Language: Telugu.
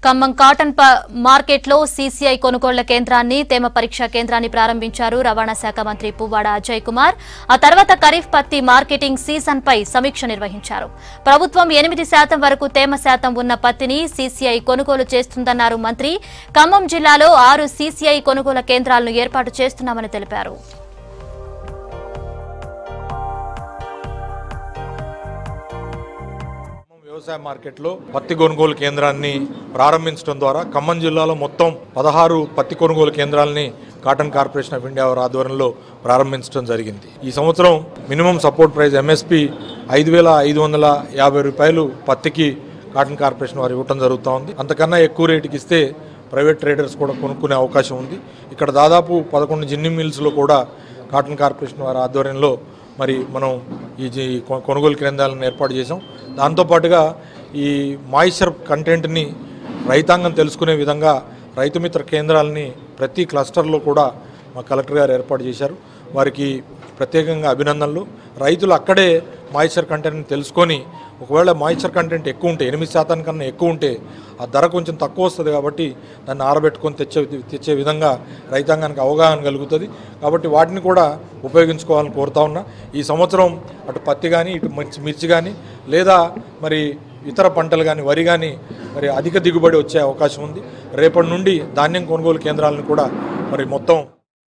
ఖమ్మం కాటన్ మార్కెట్లో సీసీఐ కొనుగోళ్ల కేంద్రాన్ని తేమ పరీక్షా కేంద్రాన్ని ప్రారంభించారు రవాణా శాఖ మంత్రి పువ్వాడ అజయ్ కుమార్. ఆ తర్వాత ఖరీఫ్ పత్తి మార్కెటింగ్ సీజన్ పై సమీక్ష నిర్వహించారు. ప్రభుత్వం 8% వరకు తేమ శాతం ఉన్న పత్తిని సీసీఐ కొనుగోలు చేస్తుందన్నారు మంత్రి. ఖమ్మం జిల్లాలో 6 సీసీఐ కొనుగోలు కేంద్రాలను ఏర్పాటు చేస్తున్నామని తెలిపారు. వ్యవసాయ మార్కెట్లో పత్తి కొనుగోలు కేంద్రాన్ని ప్రారంభించడం ద్వారా ఖమ్మం జిల్లాలో మొత్తం 16 పత్తి కొనుగోలు కేంద్రాలని కాటన్ కార్పొరేషన్ ఆఫ్ ఇండియా వారి ఆధ్వర్యంలో ప్రారంభించడం జరిగింది. ఈ సంవత్సరం మినిమం సపోర్ట్ ప్రైస్ ఎంఎస్పి 5,550 రూపాయలు పత్తికి కాటన్ కార్పొరేషన్ వారు ఇవ్వడం జరుగుతూ ఉంది. అంతకన్నా ఎక్కువ రేటుకి ఇస్తే ప్రైవేట్ ట్రేడర్స్ కూడా కొనుక్కునే అవకాశం ఉంది. ఇక్కడ దాదాపు 11 జిన్ని మిల్స్లో కూడా కాటన్ కార్పొరేషన్ వారి ఆధ్వర్యంలో మరి మనం ఈ కొనుగోలు కేంద్రాలను ఏర్పాటు చేసాం. దాంతోపాటుగా ఈ మాయిశ్చర్ కంటెంట్ని రైతాంగం తెలుసుకునే విధంగా రైతు మిత్ర కేంద్రాలని ప్రతి క్లస్టర్లో కూడా మా కలెక్టర్ గారు ఏర్పాటు చేశారు. వారికి ప్రత్యేకంగా అభినందనలు. రైతులు అక్కడే మాయిశ్చర్ కంటెంట్ని తెలుసుకొని ఒకవేళ మాయిశ్చర్ కంటెంట్ ఎక్కువ ఉంటే 8% కన్నా ఎక్కువ ఉంటే ఆ ధర కొంచెం తక్కువ వస్తుంది కాబట్టి దాన్ని ఆరబెట్టుకొని తెచ్చే విధంగా రైతాంగానికి అవగాహన కలుగుతుంది. కాబట్టి వాటిని కూడా ఉపయోగించుకోవాలని కోరుతా ఉన్నా. ఈ సంవత్సరం అటు పత్తి కానీ ఇటు మిర్చి కానీ లేదా మరి ఇతర పంటలు కానీ వరి కానీ మరి అధిక దిగుబడి వచ్చే అవకాశం ఉంది. రేపటి నుండి ధాన్యం కొనుగోలు కేంద్రాలను కూడా మరి మొత్తం